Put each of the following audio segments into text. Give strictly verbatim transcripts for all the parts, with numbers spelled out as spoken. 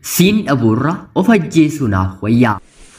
Siin dhabuurra of ajjeesuu naaf wayyaa.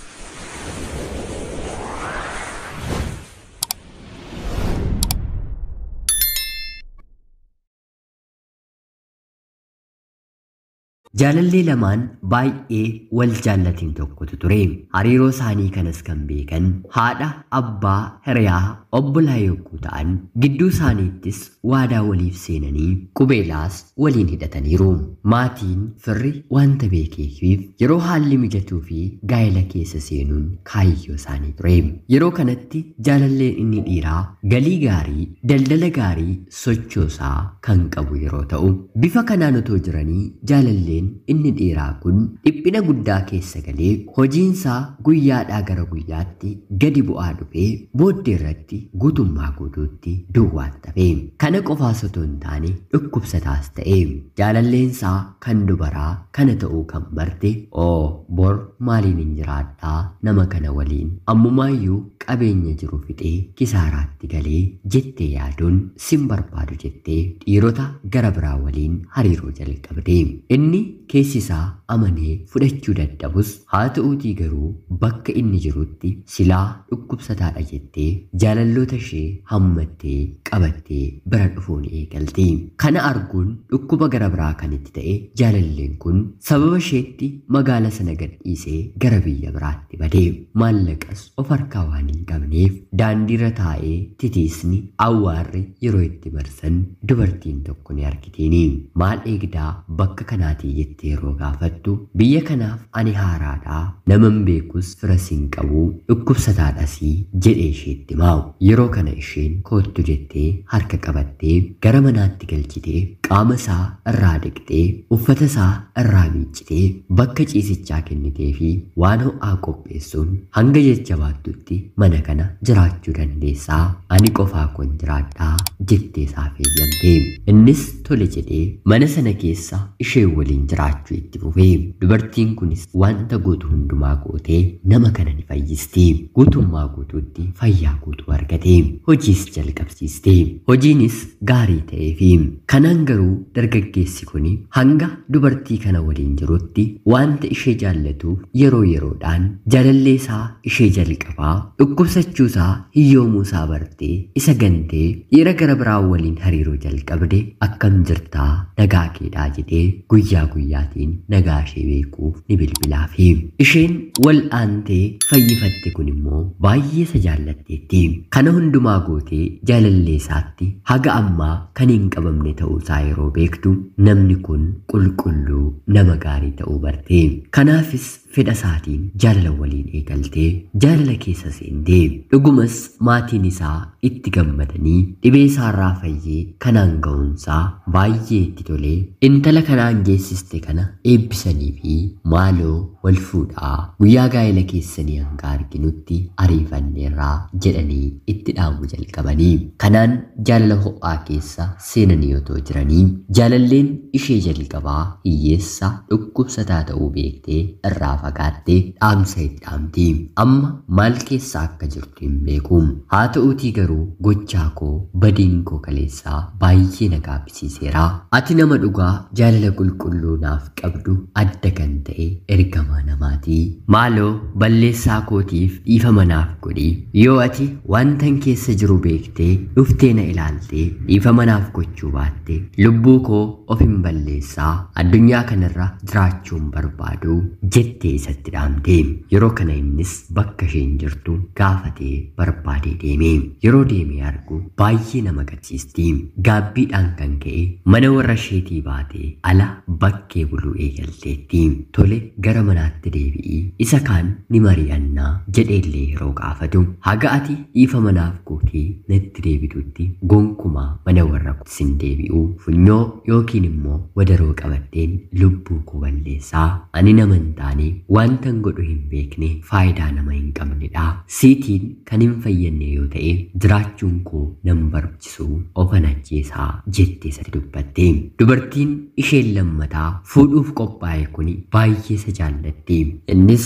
Jaalallee lamaan baay'ee wal jaallatiin tokkotu ture. Hariiroo isaanii kanas kan beekan haadha, abbaa, hiriyaa, obbolaa yogguu ta'an gidduu isaaniittis waadaa waliif seenanii qubeelaas waliin hidhataniiru. Maatiin firri wanta beekeefiif yeroo haalli mijatuu fi gaa'ela keessa seenuun kaayyoo isaanii ture. Yeroo kanatti jaalalleen inni dhiiraa galii gaarii, daldala gaarii sochoosaa kan qabu yeroo ta'u, bifa kanaan otoo jiranii jaalalleen inni dhiiraa kun dhiphina guddaa keessa galee hojiinsaa guyyaadhaa gara guyyaatti gadi bu'aa dhufee booddee irratti guutummaa guutuutti duwwaatti hafe. Kana qofaas otoo hin taane dhukkubsataas ta'e. Jaalalleensaa kan dubaraa kana ta'uu kan barte oo bor maaliin hin jiraadhaa nama kana waliin ammumaayyuu qabeenya jiru fixee kisaaraatti galee jettee yaaduun sin barbaadu jettee dhiirota gara biraa waliin hariiroo jalqabde. Inni keessi isaa amanee fudhachuu dadhabus haa ta'uutii garuu bakka inni jirutti silaa dhukkubsataadha jettee jaalalloota ishee hammattee qabattee bira dhufuun eegalte. Kana arguun dhukkuba gara biraa kan itti ta'e jaalalleen kun sababa isheetti magaala sana gadhiisee gara biyya biraatti bade. Maallaqas of harkaa waan hin qabneef daandiirra taa'ee titiisni awwaarri yeroo itti marsan dubartiin tokko ni argiteeni. Maal eegdaa bakka kanaatii jettee yeroo gaafattu biyya kanaaf ani haaraadhaa naman beekus firas hin qabu dhukkubsataadhas jedhee isheetti himaa'u. Yeroo kana isheen koottu jettee harka qabattee gara manaatti galchitee qaama isaa irraa dhiqxee uffata isaa irraa miiccitee bakka ciisichaa kennitee fi waan ho'aa qopheessuun hanga jajjabaattutti mana kana jiraachuu dandeessaa ani qofaa kon jiraadhaa jettee isaaf eeyyamte. Innis tole jedhee mana sana keessa ishee waliin jiraachuu itti fufee. Dubartiin kunis wanta gootu hundumaa gootee nama kana ni fayyisti. Guutummaa guutuutti fayyaa guutuu argate. Hojiis jalqabsiiste. Hojiinis gaarii ta'eefi. Kanaan garuu dargaggeessi kuni hanga dubartii kana waliin jirutti wanta ishee jaallatuuf yeroo yeroodhaan jaalallee isaa ishee jalqabaa dhukkubsachuusaa hiyyoomuusaa bartee isa gantee dhiira gara biraa waliin hariiroo jalqabde akkam jirtaa nagaa keedhaa jedhee guyyaa guyyaatiin nagaa ishee beekuuf ni bilbilaafi. Isheen wal aantee fayyifatte kun immoo baay'ee isa jaallatteetti. Kana hundumaa gootee jaalallee isaatti haga ammaa kan hin qabamne ta'uusaa yeroo beektu namni kun qulqulluu nama gaarii ta'uu barte. Kanaafis fedha isaatiin jaalala waliin eegaltee jaalala keessa seentee. Dhugumas maatiin isaa itti gammadanii dhibee isaarraa fayyee kanaan ga'uunsaa baay'ee itti tolee intala kanaan geessiste kana eebbisanii fi maaloo wal fuudhaa guyyaa gaa'ela keessanii hanga arginutti ariifanneerraa jedhanii itti dhaamu jalqabanii. Kanaan jaalala ho'aa keessa seenanii otoo jiranii jaalalleen ishee jalqabaa hiyyeessa dhukkubsataa ta'uu beektee irraa fagaattee dhaamsa itti dhaamti. Amma maal keessa akka jirtu hin beeku. Haa ta'uutii garuu gochaa koo badiin koo kaleessaa baay'ee na gaabbisiiseera. Ati nama dhugaa jaalala qulqulluu naaf qabdu adda kan ta'e ergamaa namaati. Maaloo balleessaa kootiif dhiifama naaf godhi. Yoo ati wantan keessa jiru beektee dhuftee na ilaaltee dhiifama naaf gochuu baatte lubbuu koo of hin balleessaa addunyaa kanarra jiraachuun barbaadu jettee isatti dhaamte. Yeroo kana innis bakka isheen jirtu gaafatee barbaadee deeme. Yeroo deemee argu baay'ee nama gadsiisti. Gaabbiidhaan kan ka'e mana warra isheetii baatee ala bakkee buluu eegalteetti. Tole gara manaatti deebi'ii isa kaan ni mari'annaa jedheellee yeroo gaafatu haga ati dhiifama naaf gootee natti deebitutti gonkumaa mana warra sin deebi'u funyoo yookiin immoo wadaroo qabatteen lubbuu koo balleessaa ani nama hin taane wantan godhu hin beekne faayidaa nama hin qabnedha. Siitiin kan hin fayyadne yoo ta'e jiraachuun koo nan barbaachisu ofan ajjeesaa jettee isatti dubbatte. Dubartiin isheen lammataa fuudhuuf qophaa'e kuni baay'ee isa jaallatti. Innis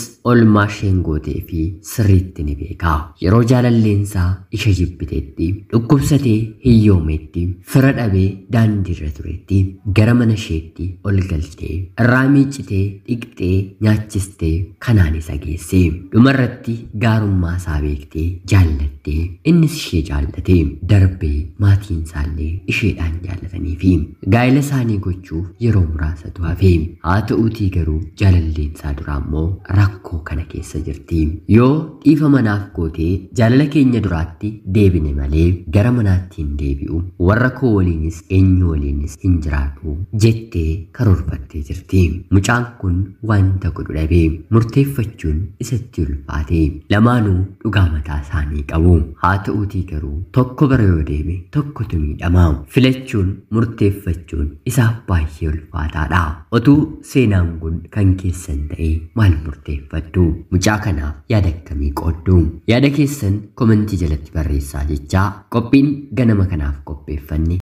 oolmaa isheen gootee fi sirriitti ni beeka. Yeroo jaalalleensaa isha jibbiteetti, dhukkubsatee hiyyoomeetti, fira dhabee daandiirra turetti gara mana isheetti ol galtee irraa miicitee dhiqxee nyaachistee kanaan isa geesse. Dhumarratti gaarummaa isaa beektee jaallattee innis ishee jaallate. Darbee maatiin isaallee isheedhaan jaallatanii fi gaa'ela isaanii gochuuf yeroo muraasatu hafe. Haa ta'uutii garuu jaalalleensaa duraa immoo rakkoo kana keessa jirti. Yoo dhiifa manaaf gootee jaalala keenya duraatti deebine malee gara manaatti hin deebi'u, warra koo waliinis eenyu waliinis hin jiraatu jettee karoorfattee jirti. Mucaan kun wanta godhu dhabee murteeffachuun isatti ulfaate. Lamaanuu dhugaa mataa isaanii qabu. Haa ta'uutii garuu tokko bara yoo deeme tokkotu miidhama. Filachuun murteeffachuun isaaf baay'ee ulfaataadha. Otuu seenaan kun kan keessan ta'e maal murteeffattu? Mucaa kanaaf yaada akkamii qooddu? Yaada keessan komentii jalatti barreessaa jechaa qophiin ganama kanaaf qopheeffanne